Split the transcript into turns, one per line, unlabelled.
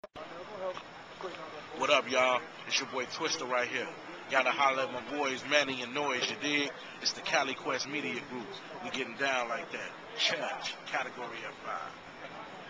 What up, y'all? It's your boy TWISTA right here. Gotta holler at my boys Manny and Noise, you dig? It's the Kalikwest Media Group. We getting down like that. Church, category F5.